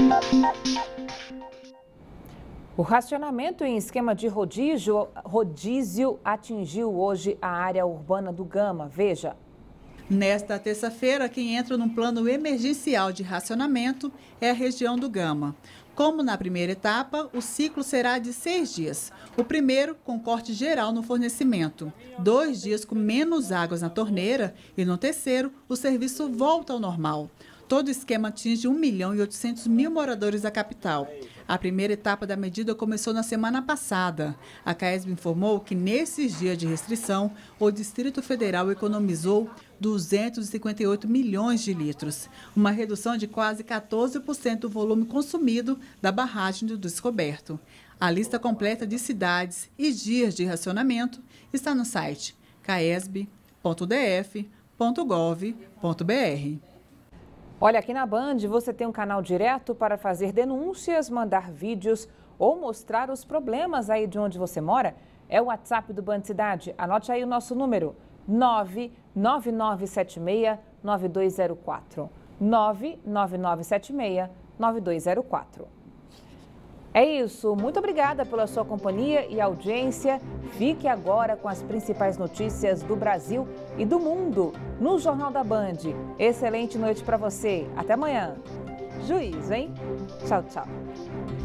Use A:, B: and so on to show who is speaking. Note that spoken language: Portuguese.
A: O racionamento em esquema de rodízio atingiu hoje a área urbana do Gama. Veja.
B: Nesta terça-feira, quem entra num plano emergencial de racionamento é a região do Gama. Como na primeira etapa, o ciclo será de 6 dias. O primeiro, com corte geral no fornecimento. 2 dias com menos águas na torneira e no terceiro, o serviço volta ao normal. Todo o esquema atinge 1.800.000 moradores da capital. A primeira etapa da medida começou na semana passada. A CAESB informou que, nesses dias de restrição, o Distrito Federal economizou 258 milhões de litros, uma redução de quase 14% do volume consumido da barragem do Descoberto. A lista completa de cidades e dias de racionamento está no site caesb.df.gov.br.
A: Olha, aqui na Band você tem um canal direto para fazer denúncias, mandar vídeos ou mostrar os problemas aí de onde você mora. É o WhatsApp do Band Cidade. Anote aí o nosso número, 99976-9204. 99976-9204. É isso, muito obrigada pela sua companhia e audiência. Fique agora com as principais notícias do Brasil e do mundo no Jornal da Band. Excelente noite para você. Até amanhã. Juízo, hein? Tchau, tchau.